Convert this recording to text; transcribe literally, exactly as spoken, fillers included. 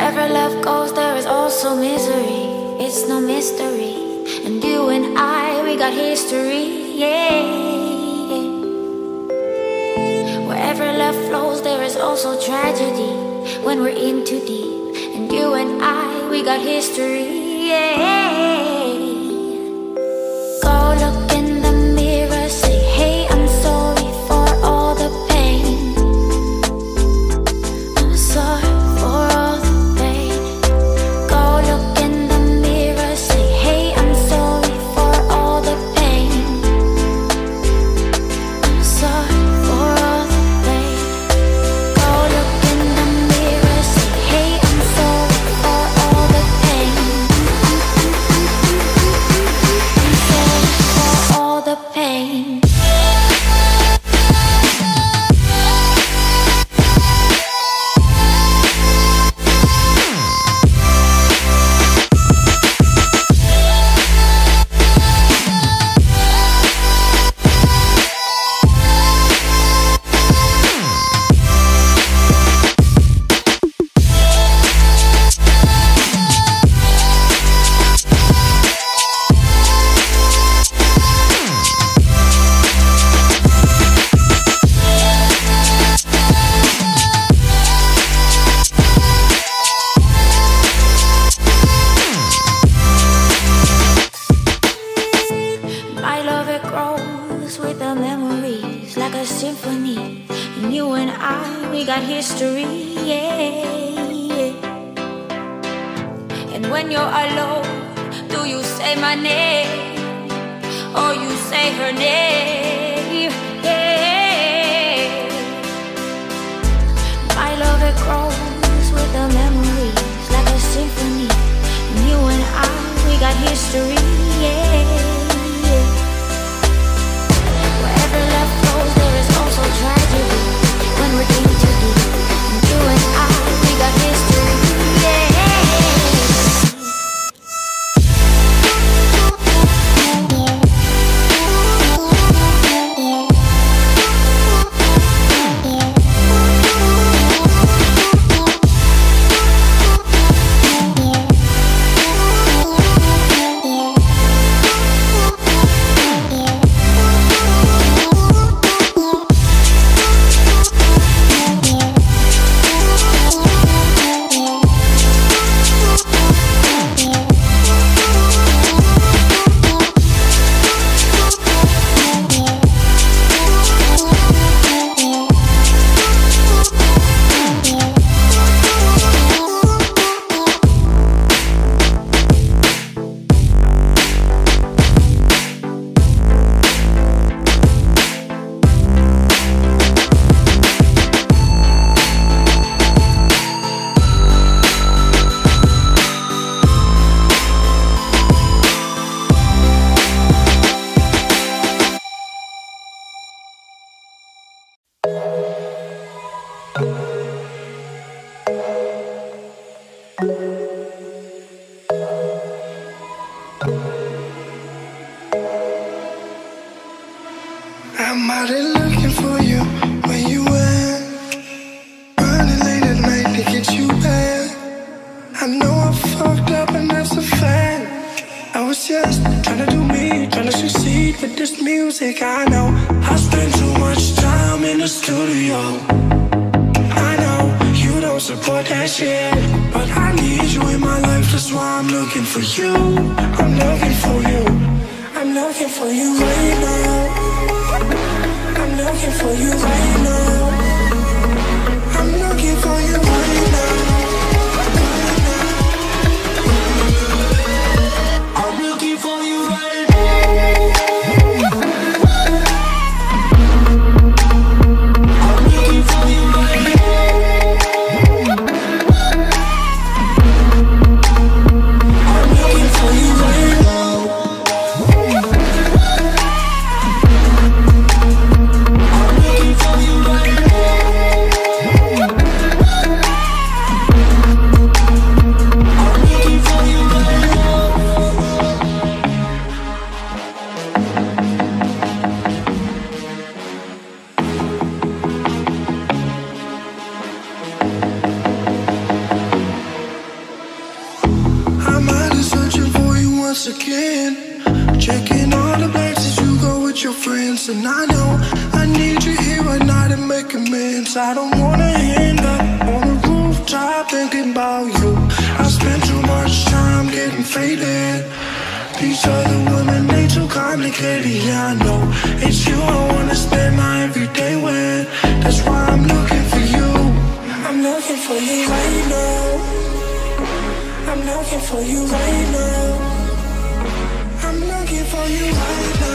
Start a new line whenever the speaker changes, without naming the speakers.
Wherever love goes, there is also misery. It's no mystery. And you and I, we got history, yeah. Wherever love flows, there is also tragedy when we're in too deep. And you and I, we got history, yeah. Go look in the mirror, say, hey, I'm sorry for all the pain. I'm sorry for all the pain. Go look in the mirror, say, hey, I'm sorry for all the pain. I'm sorry for all the pain. Go look in the mirror, say, hey, I'm sorry for all the pain. I'm sorry for all the pain. My love, it grows with the memories like a symphony. And you and I, we got history, yeah. And when you're alone, do you say my name or you say her name? Yeah. My love, it grows with the memories like a symphony. And you and I, we got history, yeah. Wherever love goes, there is also tragedy when we're in too deep. And you and I, we got history, yeah.
I'm out there looking for you where you went. Running late at night to get you back. I know I fucked up and that's a fact. I was just trying to do me, trying to succeed with this music. I know I spend too much time in the studio. I know you don't support that shit, but I need you in my life, that's why I'm looking for you. I'm looking for you. I'm looking for you right now. I'm looking for you right now. I'm looking for you right now. I'm looking for you right now. I'm looking for you right now. I'm looking for you right now. I'm looking for you right now. once again. Checking all the places you go with your friends. And I know I need you here right now to make amends. I don't wanna end up on a rooftop thinking about you. I spend too much time getting faded. These other women, they too complicated. Yeah, I know it's you I wanna spend my everyday with. That's why I'm looking for you. I'm looking for you right now. I'm looking for you right now. I'm looking for you right now.